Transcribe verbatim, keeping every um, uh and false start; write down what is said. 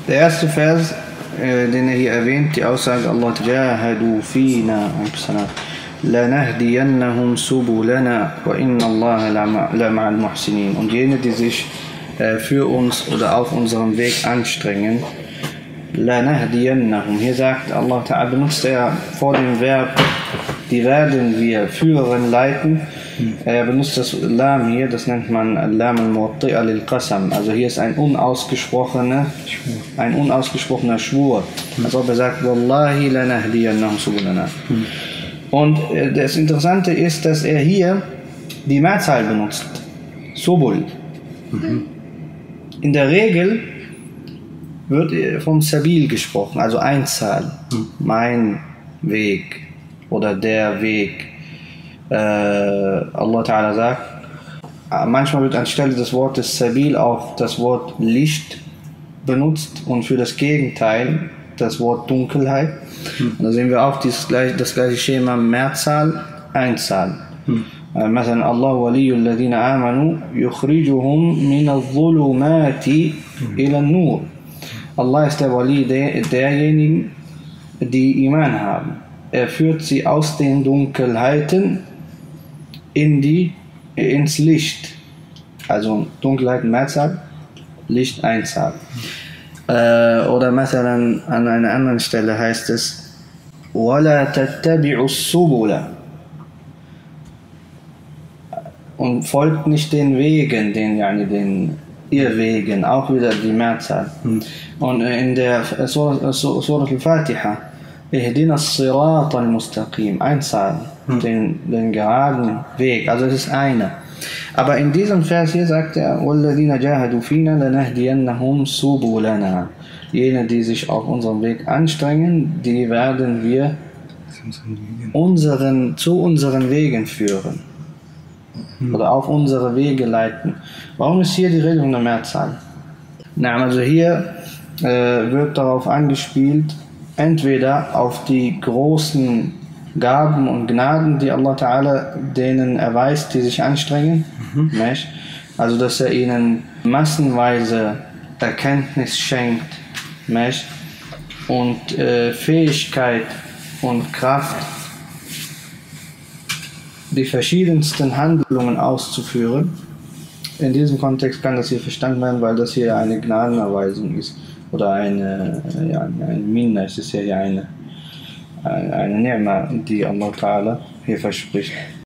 Der erste Vers, äh, den er hier erwähnt, die Aussage Allah jahadu fina lanahdiyannahum subulana wa inna Allah la ma'al muhsinin. Und jene, die sich äh, für uns oder auf unserem Weg anstrengen, lanahdiyannahum. Hier sagt Allah Ta'ala, benutzt er vor dem Verb, die werden wir führen, leiten. Er benutzt das Lam hier, das nennt man Lam al-Muwatti'a lil-Qasam. Also hier ist ein unausgesprochener, ein unausgesprochener Schwur. Als ob er sagt, Wallahi lanahdiyannahum subulana. Und das Interessante ist, dass er hier die Mehrzahl benutzt. Subul. In der Regel wird vom Sabil gesprochen, also Einzahl. Mein Weg oder der Weg. Äh, Allah Ta'ala sagt, manchmal wird anstelle des Wortes Sabil auch das Wort Licht benutzt und für das Gegenteil das Wort Dunkelheit. Und da sehen wir auch dieses gleiche, das gleiche Schema Mehrzahl, Einzahl. مثلا الله ولي الذين آمنوا يخرجهم من الظلمات إلى النور. Allah ist der Wali der, derjenigen, die Iman haben. Er führt sie aus den Dunkelheiten in die, ins Licht. Also Dunkelheiten Mehrzahl, Licht Einzahl. Äh, oder مثلا an einer anderen Stelle heißt es وَلَا تَتَّبِعُوا السُّبُلَ. Und folgt nicht den Wegen, den, yani den Irrwegen, auch wieder die Mehrzahl. Hm. Und in der Surah, Surah Al-Fatiha, Ihdina as-Sirata al-Mustaqim, Einzahl, hm. den, den geraden Weg, also es ist eine. Aber in diesem Vers hier sagt er, وَالَّذِينَ جَاهَدُوا فِينَا لَنَهْدِيَنَّهُمْ سُبُلَنَا. Jene, die sich auf unserem Weg anstrengen, die werden wir unseren, zu unseren Wegen führen. Oder auf unsere Wege leiten. Warum ist hier die Rede von der Mehrzahl? Na, also hier äh, wird darauf angespielt, entweder auf die großen Gaben und Gnaden, die Allah Ta'ala denen erweist, die sich anstrengen. Mhm. Also, dass er ihnen massenweise Erkenntnis schenkt und äh, Fähigkeit und Kraft, die verschiedensten Handlungen auszuführen. In diesem Kontext kann das hier verstanden werden, weil das hier eine Gnadenerweisung ist oder eine, ja, eine Minna, es ist ja eine, eine Ni'ma, die Allah Ta'ala hier verspricht.